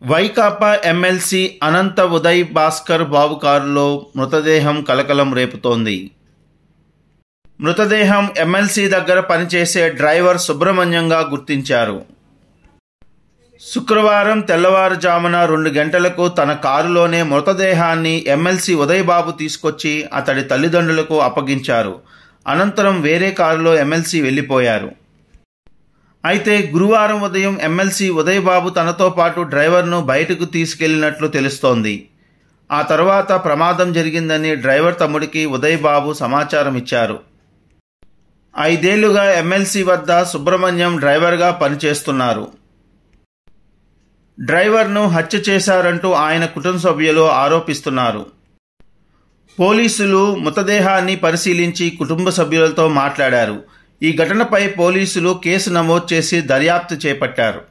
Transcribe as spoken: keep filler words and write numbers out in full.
Vaikapa MLC Anantha Uday Bhaskar Babu కారులో మృతదేహం కలకలం రేపుతోంది. మృతదేహం ఎమ్మెల్సీ దగ్గర పనిచేసే డ్రైవర్ సుబ్రహ్మణ్యంగా గుర్తించారు. శుక్రవారం తెల్లవారుజామున రెండు గంటలకు తన కారులోనే మృతదేహాన్ని ఎమ్మెల్సీ ఉదయ్ బాబు తీసుకొచ్చి అతడి తల్లిదండ్రులకు అప్పగించారు. అనంతరం వేరే కారులో ఎమ్మెల్సీ వెళ్లిపోయారు. అయితే గురువారం ఉదయం ఎమ్మెల్సీ ఉదయ్ బాబు తనతో పాటు డ్రైవర్ను బయటకు తీసుకెళ్లినట్లు తెలుస్తోంది. ఆ తర్వాత ప్రమాదం జరిగిందని డ్రైవర్ తమ్ముడికి ఉదయ్ బాబు సమాచారం ఇచ్చారు. ఐదేళ్లుగా ఎమ్మెల్సీ వద్ద సుబ్రహ్మణ్యం డ్రైవర్గా పనిచేస్తున్నారు. డ్రైవర్ను హత్య చేశారంటూ ఆయన కుటుంబ సభ్యులు ఆరోపిస్తున్నారు. పోలీసులు మృతదేహాన్ని పరిశీలించి కుటుంబ సభ్యులతో మాట్లాడారు. ఈ ఘటనపై పోలీసులు కేసు నమోదు చేసి దర్యాప్తు చేపట్టారు.